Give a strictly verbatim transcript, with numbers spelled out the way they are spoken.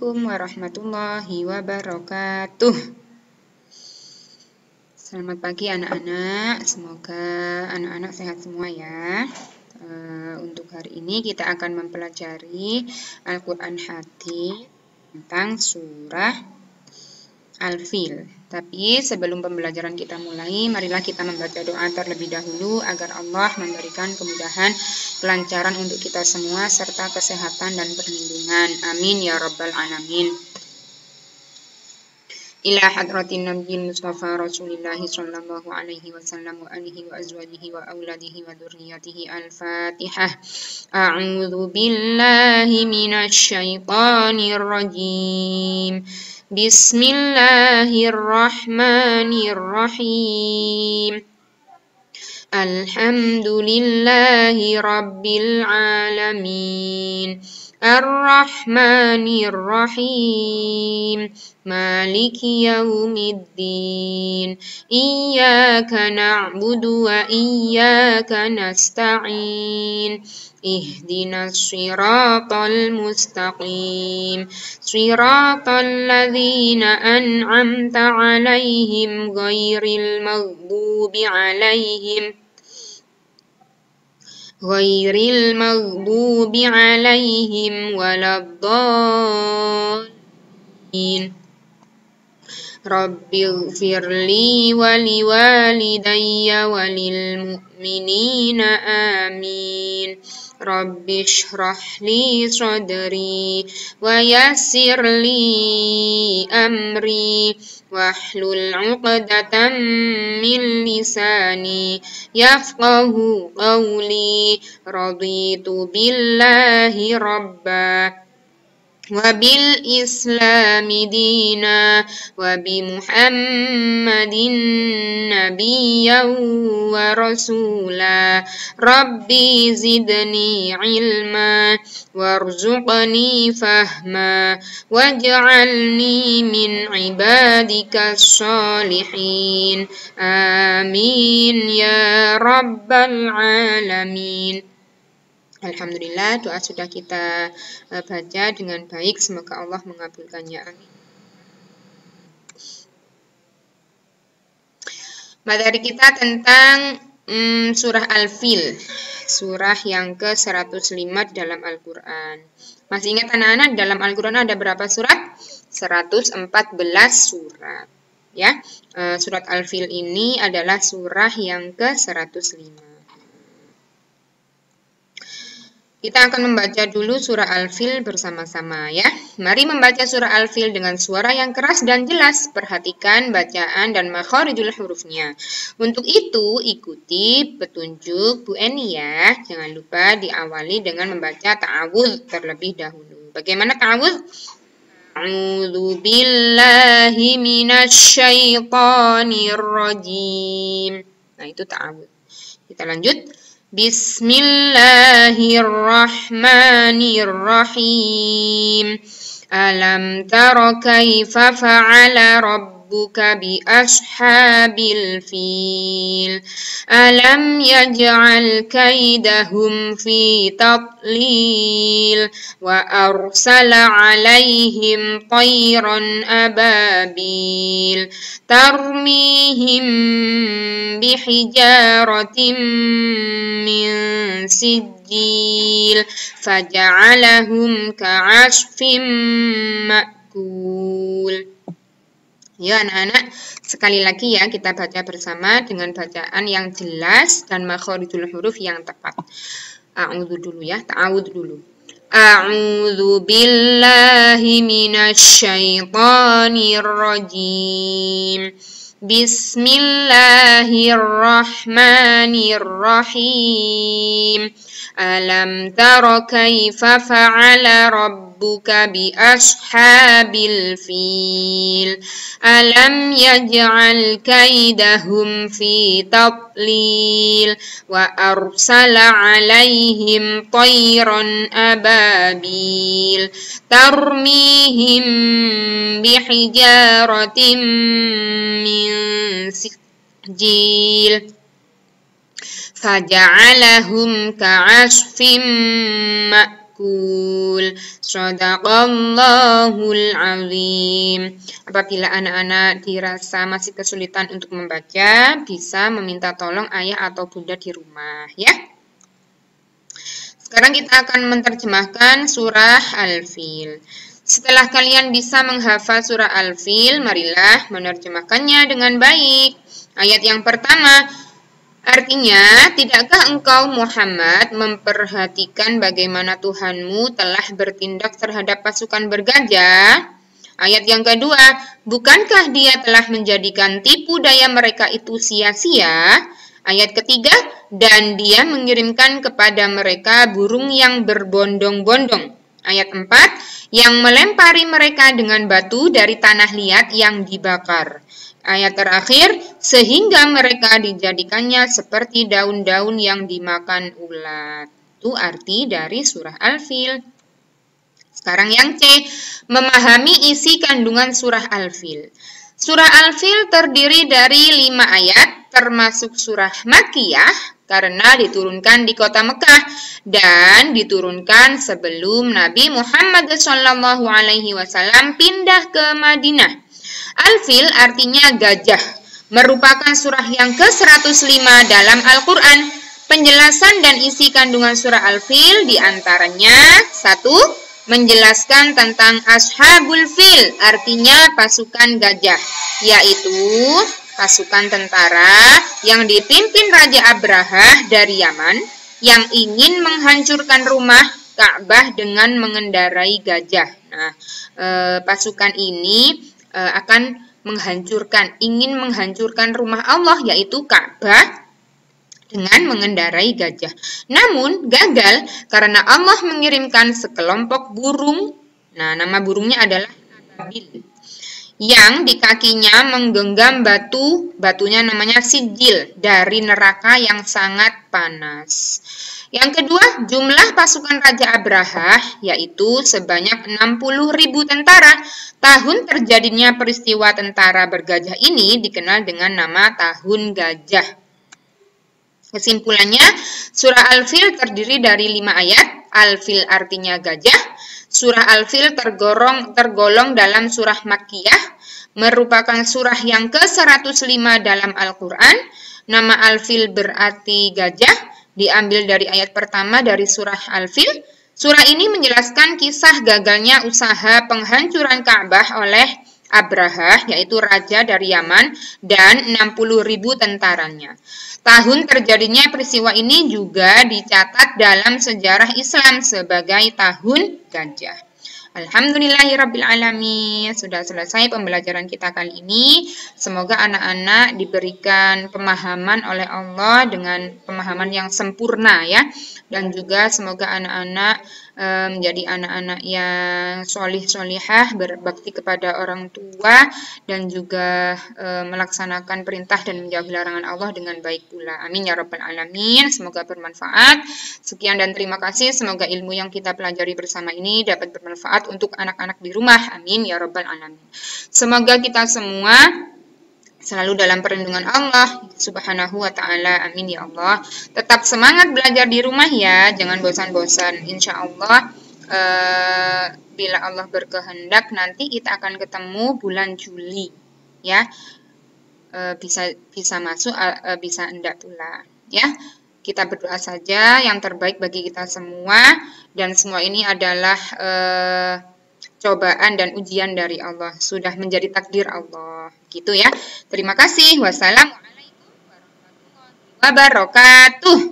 Assalamualaikum warahmatullahi wabarakatuh. Selamat pagi anak-anak, semoga anak-anak sehat semua ya. Uh, untuk hari ini kita akan mempelajari Al-Quran Hadits tentang surah Al-Fil. Tapi sebelum pembelajaran kita mulai, marilah kita membaca doa terlebih dahulu agar Allah memberikan kemudahan, kelancaran untuk kita semua, serta kesehatan dan perlindungan. Amin ya rabbal alamin. Ila hadratin nabiyil mustafa rasulillahi sallallahu alaihi wasallam wa alihi wa azwajihi wa auladihi wa dhurriyyatihi. Al-Fatihah. A'udzu billahi minasy syaithanir rajim. Bismillahirrahmanirrahim. Alhamdulillahi rabbil alamin. Ar-Rahmanir-Rahim. Maliki yaumiddin. Iyyaka na'budu wa iyyaka nasta'in. Ihdinas siratal mustaqim. Siratal ladzina an'amta 'alaihim ghairil maghdubi 'alaihim Ghairil maghdubi 'alaihim waladdallin. Rabbighfirli wa liwalidayya wa lil mu'minina amin. Rabbi shrah li sadri wa yassir li amri wahlul 'uqdatam min lisani yafqahu qawli. Raditu billahi rabba wa bil islami dina wa bi muhammadin nabiyyan wa rasula. Rabbi zidni ilma warzuqni fahma waj'alni min ibadika sholihin. Amin ya rabbal alamin. Alhamdulillah, doa sudah kita baca dengan baik. Semoga Allah mengabulkannya. Amin. Materi kita tentang hmm, surah Al-Fil, surah yang ke seratus lima dalam Al-Quran. Masih ingat anak-anak, dalam Al-Quran ada berapa surat? seratus empat belas surat. Ya, surat Al-Fil ini adalah surah yang ke seratus lima. Kita akan membaca dulu surah Al-Fil bersama-sama ya. Mari membaca surah Al-Fil dengan suara yang keras dan jelas. Perhatikan bacaan dan makharijul hurufnya. Untuk itu, ikuti petunjuk Bu Eni ya. Jangan lupa diawali dengan membaca ta'awudz terlebih dahulu. Bagaimana ta'awudz? A'udzu billahi minasyaitonir rajim. Nah, itu ta'awudz. Kita lanjut. Bismillahirrahmanirrahim. Alam tara kaifa fa'ala rabbuka bi ashabil fil. Alam yaj'al kaidahum fi tadlil wa arsala 'alaihim tayran ababil tarmihim bihijaratin min sijil faja'alahum ka'asfim ma'kul. Ya anak-anak, sekali lagi ya kita baca bersama dengan bacaan yang jelas dan makharijul huruf yang tepat. A'udzu dulu ya, ta'awudz dulu. A'udzu billahi minasyaitonir rajim. Bismillahirrahmanirrahim. Alam tara kaifa fa'ala rabbuka bi ashabil fil. Alam yaj'al kaidahum fi tadlil wa arsala 'alaihim tayran ababil tarmihim bihijaratin min sijil faja'alahum ka'asfim ma'kul. tawakkul. Shadaqallahul azim. Apabila anak-anak dirasa masih kesulitan untuk membaca, bisa meminta tolong ayah atau bunda di rumah, ya. Sekarang kita akan menerjemahkan surah Al-Fil. Setelah kalian bisa menghafal surah Al-Fil, marilah menerjemahkannya dengan baik. Ayat yang pertama, artinya, tidakkah engkau Muhammad memperhatikan bagaimana Tuhanmu telah bertindak terhadap pasukan bergajah? Ayat yang kedua, bukankah dia telah menjadikan tipu daya mereka itu sia-sia? Ayat ketiga, dan dia mengirimkan kepada mereka burung yang berbondong-bondong. Ayat empat, yang melempari mereka dengan batu dari tanah liat yang dibakar. Ayat terakhir, sehingga mereka dijadikannya seperti daun-daun yang dimakan ulat. Itu arti dari surah Al-Fil. Sekarang yang C, memahami isi kandungan surah Al-Fil. Surah Al-Fil terdiri dari lima ayat, termasuk surah Makkiyah, karena diturunkan di kota Mekah dan diturunkan sebelum Nabi Muhammad shallallahu alaihi wasallam pindah ke Madinah. Al-Fil artinya gajah, merupakan surah yang ke seratus lima dalam Al-Quran. Penjelasan dan isi kandungan surah Al-Fil diantaranya, satu, menjelaskan tentang Ashabul Fil, artinya pasukan gajah, yaitu pasukan tentara yang dipimpin Raja Abraha dari Yaman yang ingin menghancurkan rumah Ka'bah dengan mengendarai gajah. Nah, e, pasukan ini akan menghancurkan, ingin menghancurkan rumah Allah yaitu Ka'bah dengan mengendarai gajah. Namun gagal karena Allah mengirimkan sekelompok burung. Nah, nama burungnya adalah Ababil, yang di kakinya menggenggam batu, batunya namanya sijil dari neraka yang sangat panas. Yang kedua, jumlah pasukan Raja Abraha yaitu sebanyak enam puluh ribu tentara. Tahun terjadinya peristiwa tentara bergajah ini dikenal dengan nama Tahun Gajah. Kesimpulannya, surah Al-Fil terdiri dari lima ayat. Al-Fil artinya gajah. Surah Al-Fil tergolong, tergolong dalam surah Makkiyah, merupakan surah yang ke seratus lima dalam Al-Quran. Nama Al-Fil berarti gajah, diambil dari ayat pertama dari surah Al-Fil. Surah ini menjelaskan kisah gagalnya usaha penghancuran Ka'bah oleh Abraha, yaitu raja dari Yaman, dan enam puluh ribu tentaranya. Tahun terjadinya peristiwa ini juga dicatat dalam sejarah Islam sebagai Tahun Gajah. Alhamdulillahirrabbilalamin. Sudah selesai pembelajaran kita kali ini. Semoga anak-anak diberikan pemahaman oleh Allah dengan pemahaman yang sempurna, ya. Dan juga semoga anak-anak e, menjadi anak-anak yang sholih-sholihah, berbakti kepada orang tua, dan juga e, melaksanakan perintah dan menjauhi larangan Allah dengan baik pula. Amin ya rabbal alamin. Semoga bermanfaat. Sekian dan terima kasih. Semoga ilmu yang kita pelajari bersama ini dapat bermanfaat untuk anak-anak di rumah. Amin ya rabbal alamin. Semoga kita semua selalu dalam perlindungan Allah subhanahu wa ta'ala. Amin ya Allah. Tetap semangat belajar di rumah ya, jangan bosan-bosan. Insya Allah eh, bila Allah berkehendak nanti kita akan ketemu bulan Juli, ya. eh, bisa bisa masuk, eh, bisa enggak pula, ya. Kita berdoa saja yang terbaik bagi kita semua, dan semua ini adalah eh, cobaan dan ujian dari Allah, sudah menjadi takdir Allah, gitu ya. Terima kasih. Wassalamualaikum warahmatullahi wabarakatuh.